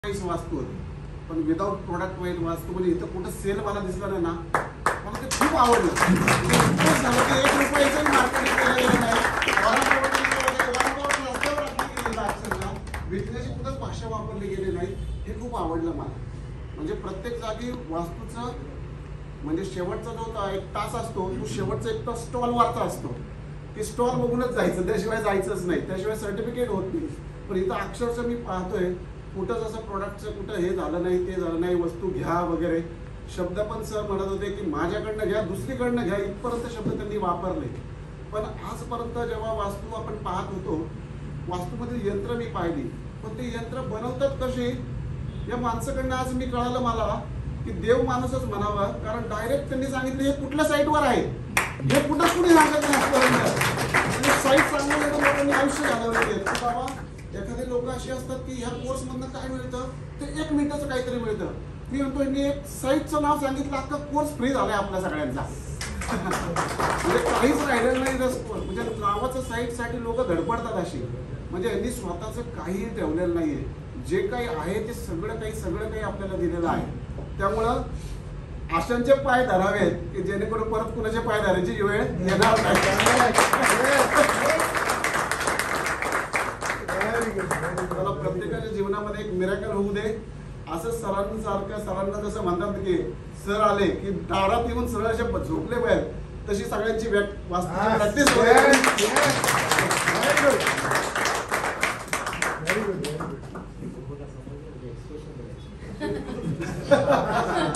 वास्तू होती, पण विदाउट प्रोडक्ट वाईज वास्तू म्हणजे इथं कुठं सेल मला दिसला नाही ना, मला ते खूप आवडलं. झालं की 1 रुपयाचं मार्केटिंग केलं गेलं नाही, विकण्याची कुठंच भाषा वापरली गेली नाही. हे खूप आवडलं मला. म्हणजे प्रत्येक जागी वास्तूचं म्हणजे शेवटचा जो 1 तास असतो तो शेवटचा 1 तास स्टॉलवरचा असतो. की स्टॉल बघूनच जायचं, त्याशिवाय जायचंच नाही, त्याशिवाय सर्टिफिकेट होत नाही. पण इथं अक्षरशः मी पाहतोय कुठं जसं प्रोडक्टचं कुठं हे झालं नाही, ते झालं नाही, वस्तू घ्या वगैरे शब्द पण सर म्हणत होते की माझ्याकडनं घ्या, दुसरीकडनं घ्या, इथपर्यंत शब्द त्यांनी वापरले. पण आजपर्यंत जेव्हा वास्तू आपण पाहत होतो, वास्तूमधील यंत्र मी पाहिली, पण ते यंत्र बनवतात कसे या माणसाकडनं आज मी कळालं मला की देव माणूसच म्हणावा. कारण डायरेक्ट त्यांनी सांगितलं हे कुठल्या साईटवर आहे, हे कुठंच कुणी सांगत नाही. साईट सांगून लोकांनी आयुष्य घालवलेली आहे. बाबा एखादे लोक असे असतात की ह्या कोर्स मधनं काय मिळतं ते 1 मिनिटाचं काहीतरी मिळतं. मी म्हणतो यांनी एक साईटचं नाव सांगितलं, अख्खा कोर्स फ्री झालाय आपल्या सगळ्यांचा. म्हणजे काहीच राहिलेलं नाही. म्हणजे नावाचं साईटसाठी लोक धडपडतात अशी. म्हणजे यांनी स्वतःचं काहीही ठेवलेलं नाहीये. जे काही आहे ते सगळं काही आपल्याला दिलेलं आहे. त्यामुळं आशांचे पाय धरावेत की जेणेकरून परत कुणाचे पाय धरायची वेळ येणार नाही. मला प्रत्येकाच्या जीवनामध्ये एक मिरेकल होऊ दे असं सरांना जसं म्हणतात की सर आले की दारात येऊन सरळ असे झोपले बाहेर, तशी सगळ्यांची वास्तू प्रॅक्टिस होते.